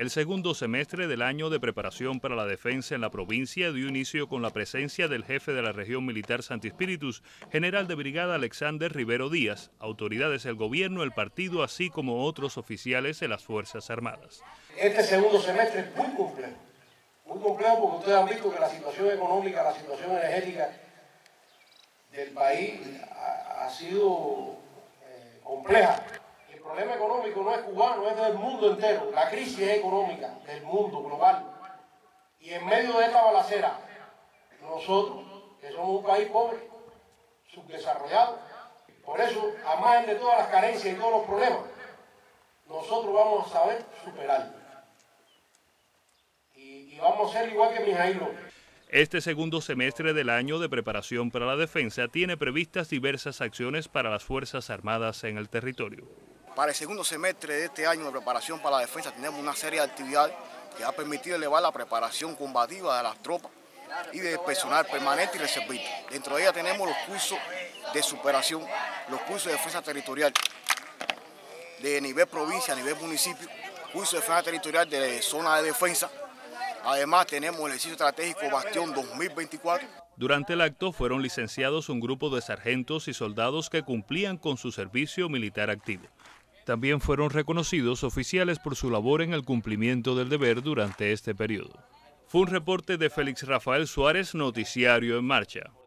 El segundo semestre del año de preparación para la defensa en la provincia dio inicio con la presencia del jefe de la región militar Santi Espíritus, general de brigada Alexander Rivero Díaz, autoridades del gobierno, el partido, así como otros oficiales de las Fuerzas Armadas. Este segundo semestre es muy complejo porque ustedes han visto que la situación económica, la situación energética del país ha sido compleja. El problema económico no es cubano, es del mundo entero. La crisis económica del mundo global. Y en medio de esta balacera, nosotros, que somos un país pobre, subdesarrollado, por eso, a margen de todas las carencias y todos los problemas, nosotros vamos a saber superarlo. Y vamos a ser igual que Mijaíl López. Este segundo semestre del año de preparación para la defensa tiene previstas diversas acciones para las Fuerzas Armadas en el territorio. Para el segundo semestre de este año de preparación para la defensa tenemos una serie de actividades que va a permitir elevar la preparación combativa de las tropas y del personal permanente y reservista. Dentro de ella tenemos los cursos de superación, los cursos de defensa territorial de nivel provincia, a nivel municipio, cursos de defensa territorial de zona de defensa. Además tenemos el ejercicio estratégico Bastión 2024. Durante el acto fueron licenciados un grupo de sargentos y soldados que cumplían con su servicio militar activo. También fueron reconocidos oficiales por su labor en el cumplimiento del deber durante este periodo. Fue un reporte de Félix Rafael Suárez, Noticiario en Marcha.